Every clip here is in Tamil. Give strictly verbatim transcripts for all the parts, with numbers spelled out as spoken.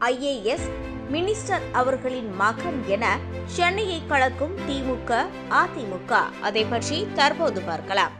ஐ ஏ எஸ் மினிஸ்டர் அவர்களின் மகன் என சென்னையை கலக்கும் திமுக, அதிமுக. அதை பற்றி தற்போது பார்க்கலாம்.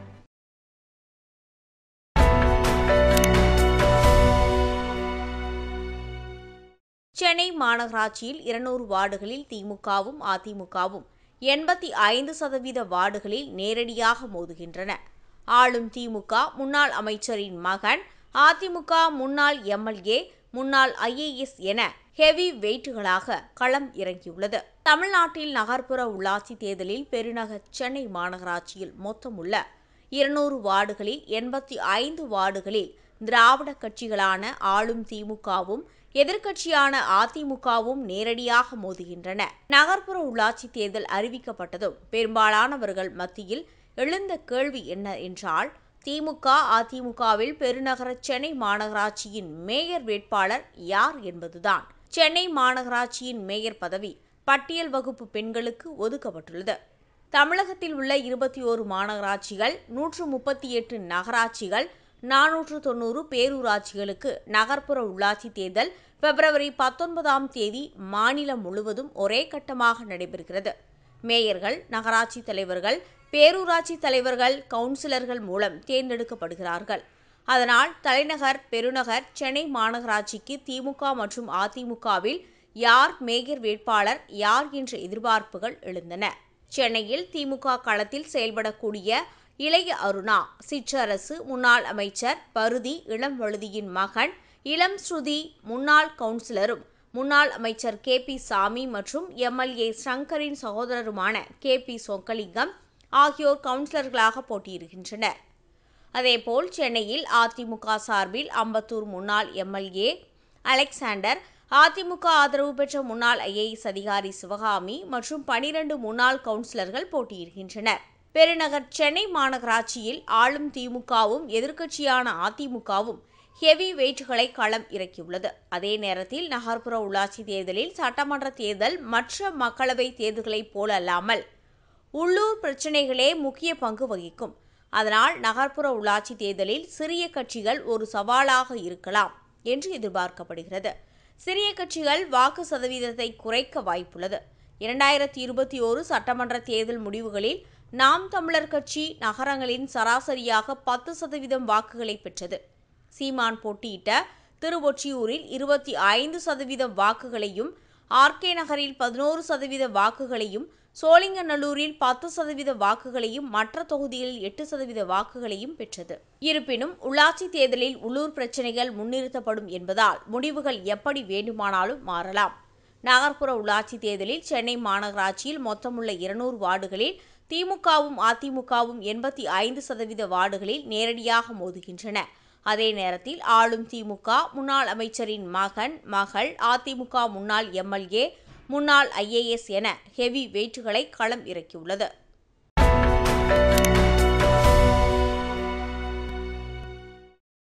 சென்னை மாநகராட்சியில் இருநூறு வார்டுகளில் திமுகவும் அதிமுகவும் எண்பத்தி ஐந்து சதவீத வார்டுகளில் நேரடியாக மோதுகின்றன. ஆளும் திமுக முன்னாள் அமைச்சரின் மகன், அதிமுக முன்னாள் எம் எல் ஏ, முன்னாள் ஐ ஏ எஸ் என ஹெவி வெயிட்டுகளாக களம் இறங்கியுள்ளது. தமிழ்நாட்டில் நகர்ப்புற உள்ளாட்சி தேர்தலில் பெருநகர் சென்னை மாநகராட்சியில் மொத்தமுள்ள இருநூறு வார்டுகளில் எண்பத்தி ஐந்து வார்டுகளில் திராவிட கட்சிகளான ஆளும் திமுகவும் எதிர்க்கட்சியான அதிமுகவும் நேரடியாக மோதுகின்றன. நகர்ப்புற உள்ளாட்சி தேர்தல் அறிவிக்கப்பட்டதும் பெரும்பாலானவர்கள் மத்தியில் எழுந்த கேள்வி என்ன என்றால், திமுக, அதிமுகவில் பெருநகர சென்னை மாநகராட்சியின் மேயர் வேட்பாளர் யார் என்பதுதான். சென்னை மாநகராட்சியின் மேயர் பதவி பட்டியல் வகுப்பு பெண்களுக்கு ஒதுக்கப்பட்டுள்ளது. தமிழகத்தில் உள்ள இருபத்தி ஓரு மாநகராட்சிகள், நூற்று முப்பத்தி எட்டு நகராட்சிகள், நானூற்று தொன்னூறு பேரூராட்சிகளுக்கு நகர்ப்புற உள்ளாட்சி தேர்தல் பிப்ரவரி பத்தொன்பதாம் தேதி மாநிலம் முழுவதும் ஒரே கட்டமாக நடைபெறுகிறது. மேயர்கள், நகராட்சி தலைவர்கள், பேரூராட்சி தலைவர்கள், கவுன்சிலர்கள் மூலம் தேர்ந்தெடுக்கப்படுகிறார்கள். அதனால் தலைநகர், பெருநகர் சென்னை மாநகராட்சிக்கு திமுக மற்றும் அதிமுகவில் யார் மேயர் வேட்பாளர் யார் என்ற எதிர்பார்ப்புகள் எழுந்தன. சென்னையில் திமுக களத்தில் செயல்படக்கூடிய இளைய அருணா, சிற்றரசு முன்னாள் அமைச்சர் பருதி இளம்வழுதியின் மகன் இளம் ஸ்ருதி, முன்னாள் கவுன்சிலரும் முன்னாள் அமைச்சர் கே பி சாமி மற்றும் எம் எல் ஏ சங்கரின் சகோதரருமான கே பி சொக்கலிங்கம் ஆகியோர் கவுன்சிலர்களாக போட்டியிடுகின்றனர். அதேபோல் சென்னையில் அதிமுக சார்பில் அம்பத்தூர் முன்னாள் M L A Alexander, AIADMK ஆதரவு பெற்ற முன்னாள் ஐ ஏ எஸ் அதிகாரி சிவகாமி மற்றும் பனிரண்டு முன்னாள் கவுன்சிலர்கள் போட்டியிடுகின்றனர். பெருநகர் சென்னை மாநகராட்சியில் ஆளும் திமுகவும் எதிர்க்கட்சியான அதிமுகவும் ஹெவி வெயிட்டுகளை களம் இறக்கியுள்ளது. அதே நேரத்தில் நகர்ப்புற உள்ளாட்சி தேர்தலில் சட்டமன்ற தேர்தல் மற்ற மக்களவை தேர்தல்களைப் போல அல்லாமல் உள்ளூர் பிரச்சினைகளே முக்கிய பங்கு வகிக்கும். அதனால் நகர்ப்புற உள்ளாட்சி தேர்தலில் சிறிய கட்சிகள் ஒரு சவாலாக இருக்கலாம் என்று எதிர்பார்க்கப்படுகிறது. சிறிய கட்சிகள் வாக்கு சதவீதத்தை குறைக்க வாய்ப்புள்ளது. இரண்டாயிரத்தி இருபத்தி ஓரு சட்டமன்ற தேர்தல் முடிவுகளில் நாம் தமிழர் கட்சி நகரங்களின் சராசரியாக பத்து சதவீதம் வாக்குகளை பெற்றது. சீமான் போட்டியிட்ட திருவொற்றியூரில் இருபத்தி ஐந்து சதவீதம் வாக்குகளையும், ஆர் கே நகரில் பதினோரு சதவீத வாக்குகளையும், சோழிங்கநல்லூரில் பத்து சதவீத வாக்குகளையும், மற்ற தொகுதிகளில் எட்டு சதவீத வாக்குகளையும் பெற்றது. இருப்பினும் உள்ளாட்சி தேர்தலில் உள்ளூர் பிரச்சினைகள் முன்னிறுத்தப்படும் என்பதால் முடிவுகள் எப்படி வேண்டுமானாலும் மாறலாம். நகர்ப்புற உள்ளாட்சி தேர்தலில் சென்னை மாநகராட்சியில் மொத்தமுள்ள இருநூறு வார்டுகளில் திமுகவும் அதிமுகவும் எண்பத்தி ஐந்து சதவீத வார்டுகளில் நேரடியாக மோதுகின்றன. அதே நேரத்தில் ஆளும் திமுக முன்னாள் அமைச்சரின் மகன், மகள், அதிமுக முன்னாள் எம் எல் ஏ, முன்னாள் ஐ ஏ எஸ் என ஹெவி வெயிட்டுகளை களம் இறக்கியுள்ளது.